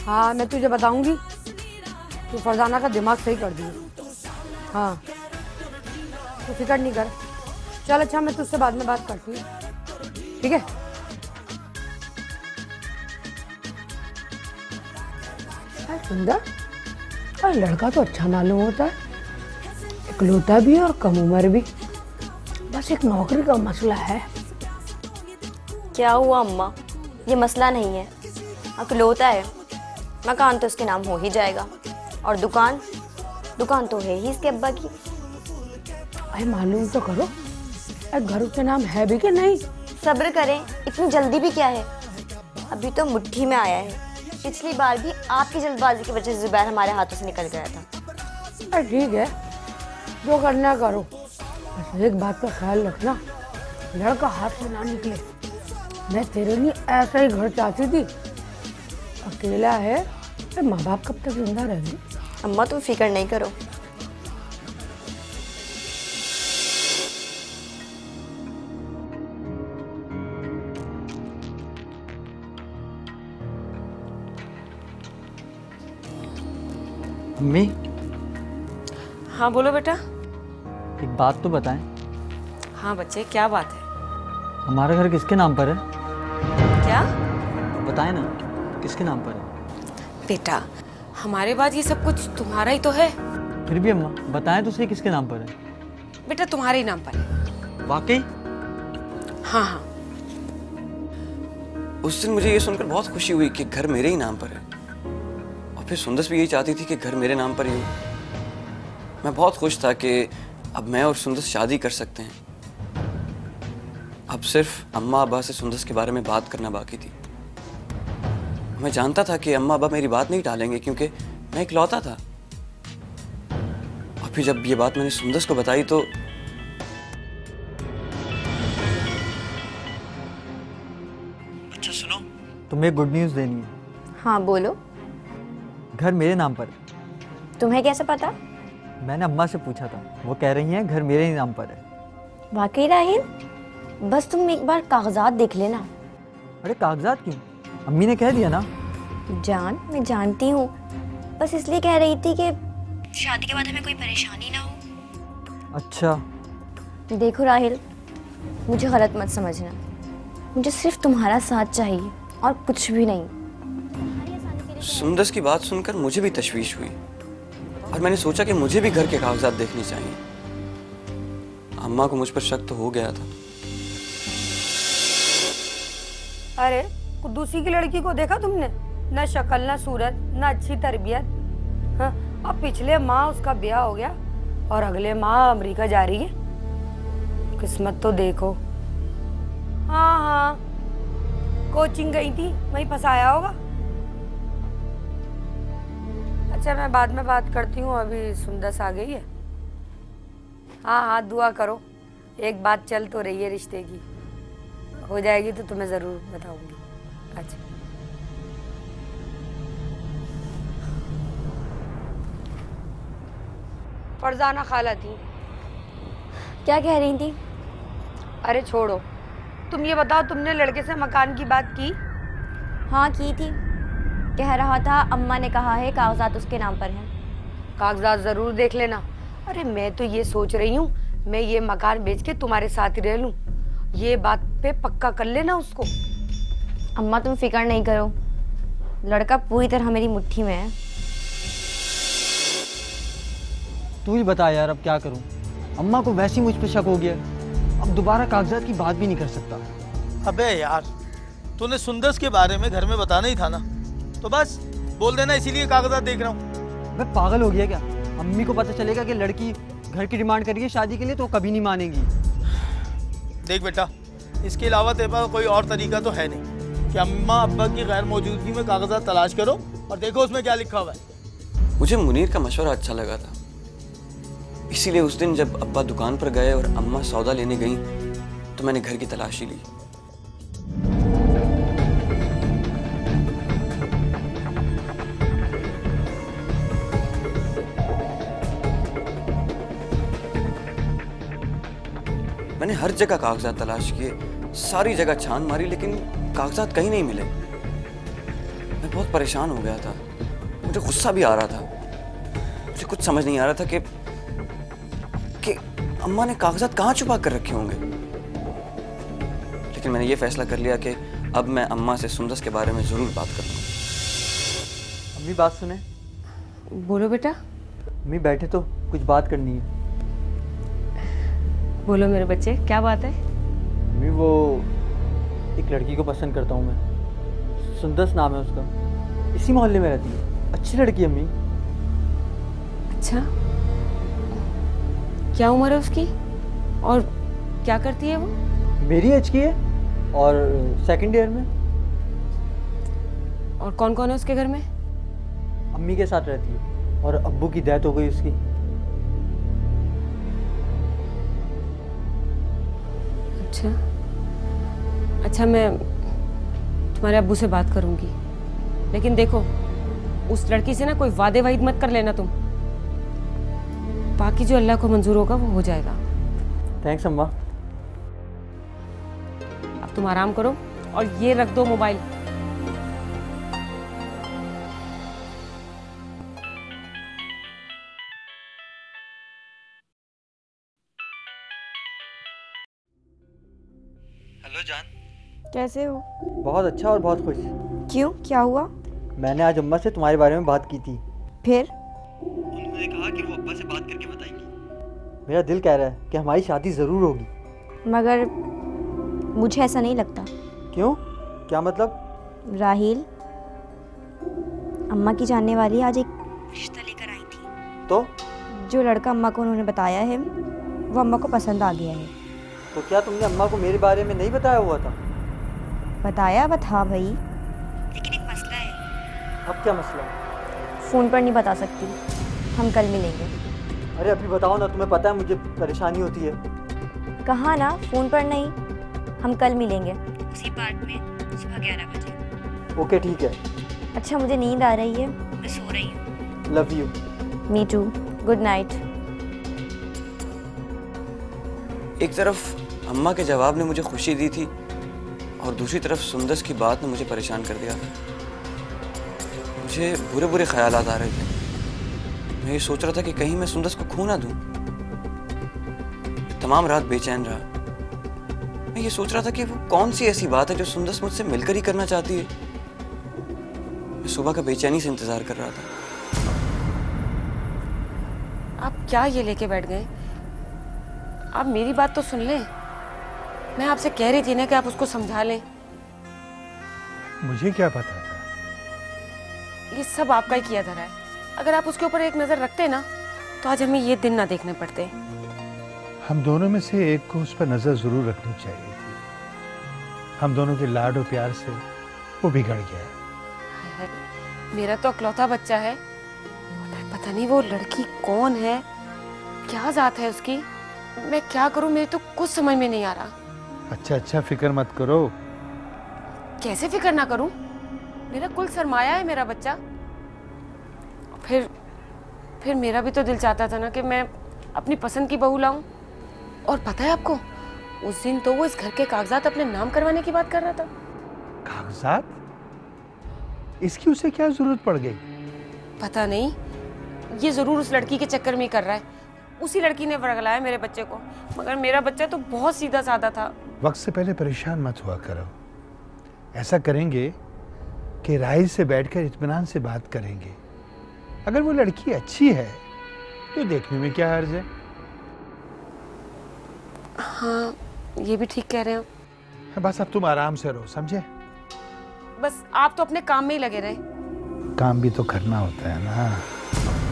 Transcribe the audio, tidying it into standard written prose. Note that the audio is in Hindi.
हाँ मैं तुझे बताऊंगी, तू फरजाना का दिमाग सही कर दी। हाँ तू फिक्र नहीं कर। चल अच्छा, मैं तुझसे बाद में बात करती हूँ, ठीक है? सुंदर, और लड़का तो अच्छा मालूम होता है, इकलौता भी और कम उम्र भी। बस एक नौकरी का मसला है। क्या हुआ अम्मा, ये मसला नहीं है, अकलौता है। मकान तो उसके नाम हो ही जाएगा, और दुकान तो है ही इसके अब्बा की। अरे मालूम तो करो, घर उसके नाम है भी कि नहीं? सब्र करें, इतनी जल्दी भी क्या है, अभी तो मुट्ठी में आया है। पिछली बार भी आपकी जल्दबाजी की वजह से जुबैर हमारे हाथों से निकल गया था। अरे ठीक है, जो करना करो, बस एक बात का ख्याल रखना, लड़का हाथ से ना निकले। मैं तेरे लिए ऐसा ही घर चाहती थी। अकेला है, माँ बाप कब तक जिंदा रहेंगे? अम्मा तुम फिक्र नहीं करो। अम्मी, हाँ बोलो बेटा। एक बात तो बताएं। हाँ बच्चे, क्या बात है? हमारा घर किसके नाम पर है? क्या? बताएं ना, किसके नाम पर है? बेटा, हमारे बाद ये सब कुछ तुम्हारा ही तो है। फिर भी अम्मा बताएं तो सही, किसके नाम पर है? बेटा तुम्हारे ही नाम पर है। वाकई? हाँ हाँ। उस दिन मुझे ये सुनकर बहुत खुशी हुई कि घर मेरे ही नाम पर है, और फिर सुंदस भी यही चाहती थी कि घर मेरे नाम पर ही हो। मैं बहुत खुश था कि अब मैं और सुंदस शादी कर सकते हैं। अब सिर्फ अम्मा अब्बा से सुंदस के बारे में बात करना बाकी थी। मैं जानता था कि अम्मा अब्बा मेरी बात नहीं टालेंगे, क्योंकि मैं इकलौता था। और फिर जब ये बात मैंने सुंदस को बताई तो अच्छा सुनो, तुम्हें गुड न्यूज़ देनी है। हाँ बोलो। घर मेरे नाम पर है। तुम्हें कैसे पता? मैंने अम्मा से पूछा था, वो कह रही हैं घर मेरे ही नाम पर है। वाकई राहिल, बस तुम एक बार कागजात देख लेना। अरे कागजात क्यों? अम्मी ने कह दिया ना। जान, मैं जानती हूँ, बस इसलिए कह रही थी कि शादी के बाद हमें कोई परेशानी ना हो। अच्छा। देखो राहिल, मुझे गलत मत समझना, मुझे सिर्फ तुम्हारा साथ चाहिए और कुछ भी नहीं। सुंदस की बात सुनकर मुझे भी तशवीश हुई, और मैंने सोचा कि मुझे भी घर के कागजात देखने चाहिए। अम्मा को मुझ पर शक तो हो गया था। अरे कुद्दूसी की लड़की को देखा तुमने? न शक्ल, न सूरत, न अच्छी तरबियत। हाँ, अब पिछले माह उसका ब्याह हो गया और अगले माह अमेरिका जा रही है। किस्मत तो देखो। हाँ हाँ, कोचिंग गई थी, वहीं फंसाया होगा। अच्छा मैं बाद में बात करती हूँ, अभी सुंदस आ गई है। हाँ हाँ दुआ करो, एक बात चल तो रही है रिश्ते की, हो जाएगी तो तुम्हें ज़रूर बताऊंगी। अच्छा फरजाना खाला थी। क्या कह रही थी? अरे छोड़ो, तुम ये बताओ, तुमने लड़के से मकान की बात की? हाँ की थी, कह रहा था अम्मा ने कहा है कागजात उसके नाम पर हैं। कागजात ज़रूर देख लेना। अरे मैं तो ये सोच रही हूँ, मैं ये मकान बेच के तुम्हारे साथ ही रह लूँ। ये बात पे पक्का कर लेना उसको। अम्मा तुम फिक्र नहीं करो, लड़का पूरी तरह मेरी मुट्ठी में है। तू ही बता यार, अब क्या करूं? अम्मा को वैसे ही मुझ पे शक हो गया, अब दोबारा कागजात की बात भी नहीं कर सकता। अबे यार, तूने सुंदस के बारे में घर में बताना ही था ना, तो बस बोल देना इसीलिए कागजात देख रहा हूँ। मैं पागल हो गया क्या? अम्मी को पता चलेगा कि लड़की घर की डिमांड करिए शादी के लिए, तो कभी नहीं मानेगी। देख बेटा, इसके अलावा तेरे पास कोई और तरीका तो है नहीं कि अम्मा अब्बा की गैर मौजूदगी में कागजात तलाश करो और देखो उसमें क्या लिखा हुआ है। मुझे मुनीर का मशवरा अच्छा लगा था, इसीलिए उस दिन जब अब्बा दुकान पर गए और अम्मा सौदा लेने गई तो मैंने घर की तलाशी ली। मैंने हर जगह कागजात तलाश किए, सारी जगह छान मारी, लेकिन कागजात कहीं नहीं मिले। मैं बहुत परेशान हो गया था, मुझे गुस्सा भी आ रहा था। मुझे कुछ समझ नहीं आ रहा था कि अम्मा ने कागजात कहाँ छुपा कर रखे होंगे। लेकिन मैंने ये फैसला कर लिया कि अब मैं अम्मा से सुंदस के बारे में ज़रूर बात करूँगा। अम्मी बात सुने। बोलो बेटा। अम्मी बैठे तो कुछ बात करनी है। बोलो मेरे बच्चे, क्या बात है? अम्मी वो एक लड़की को पसंद करता हूँ मैं, सुंदस नाम है उसका, इसी मोहल्ले में रहती है, अच्छी लड़की है अम्मी। अच्छा, क्या उम्र है उसकी और क्या करती है वो? मेरी एज की है और सेकंड ईयर में। और कौन कौन है उसके घर में? अम्मी के साथ रहती है और अब्बू की डेथ हो गई उसकी। अच्छा, मैं तुम्हारे अब्बू से बात करूंगी, लेकिन देखो उस लड़की से ना कोई वादे वाइद मत कर लेना तुम। बाकी जो अल्लाह को मंजूर होगा वो हो जाएगा। थैंक्स अम्मा। अब तुम आराम करो और ये रख दो मोबाइल। हेलो जान। कैसे हो? बहुत अच्छा और बहुत खुश। क्यों, क्या हुआ? मैंने आज अम्मा से तुम्हारे बारे में बात की थी। फिर? उन्होंने कहा कि वो अब्बा से बात करके बताएंगी। मेरा दिल कह रहा है कि हमारी शादी ज़रूर होगी। मगर मुझे ऐसा नहीं लगता। क्यों, क्या मतलब? राहील अम्मा की जानने वाली आज एक रिश्ता लेकर आई थी। तो जो लड़का अम्मा को उन्होंने बताया है वो अम्मा को पसंद आ गया है। तो क्या तुमने अम्मा को मेरे बारे में नहीं बताया हुआ था? बताया हुआ था भाई, लेकिन एक मसला है। अब क्या मसला है? फ़ोन पर नहीं बता सकती, हम कल मिलेंगे। अरे अभी बताओ ना, तुम्हें पता है मुझे परेशानी होती है। कहा ना, फ़ोन पर नहीं, हम कल मिलेंगे उसी पार्क में सुबह 11 बजे। ओके ठीक है। अच्छा, मुझे नींद आ रही है, मैं सो रही हूँ। Love you. Me too, good night. एक तरफ अम्मा के जवाब ने मुझे खुशी दी थी और दूसरी तरफ सुंदस की बात ने मुझे परेशान कर दिया। मुझे बुरे बुरे ख्यालात आ रहे थे। मैं ये सोच रहा था कि कहीं मैं सुंदस को खो ना दूं। तमाम रात बेचैन रहा। मैं ये सोच रहा था कि वो कौन सी ऐसी बात है जो सुंदस मुझसे मिलकर ही करना चाहती है। मैं सुबह का बेचैनी से इंतजार कर रहा था। आप क्या ये लेके बैठ गए? आप मेरी बात तो सुन लें। मैं आपसे कह रही थी ना कि आप उसको समझा लें। मुझे क्या पता था? ये सब आपका ही किया धरा है। अगर आप उसके ऊपर एक नजर रखते ना तो आज हमें ये दिन ना देखने पड़ते। हम दोनों में से एक को उस पर नजर जरूर रखनी चाहिए थी। हम दोनों के लाड और प्यार से वो बिगड़ गया है। मेरा तो अकलौता बच्चा है, पता नहीं वो लड़की कौन है, क्या जात है उसकी। मैं क्या करूं, मेरे तो कुछ समझ में नहीं आ रहा। अच्छा, फिक्र मत करो। कैसे फिक्र ना करूं? मेरा कुल सरमाया है मेरा बच्चा। फिर मेरा भी तो दिल चाहता था ना कि मैं अपनी पसंद की बहू लाऊं। और पता है आपको, उस दिन तो वो इस घर के कागजात अपने नाम करवाने की बात कर रहा था। कागजात? इसकी उसे क्या जरूरत पड़ गई? पता नहीं, ये जरूर उस लड़की के चक्कर में ही कर रहा है। उसी लड़की ने वर्गलाया मेरे बच्चे को, मगर मेरा बच्चा तो बहुत सीधा साधा था। वक्त से पहले परेशान मत हुआ करो। ऐसा करेंगे कि राहिल से बैठकर इत्मीनान से बात करेंगे। अगर वो लड़की अच्छी है तो देखने में क्या हर्ज है। हाँ, ये भी ठीक कह रहे हो। बस अब तुम आराम से रहो, समझे? बस आप तो अपने काम में ही लगे रहे। काम भी तो करना होता है ना।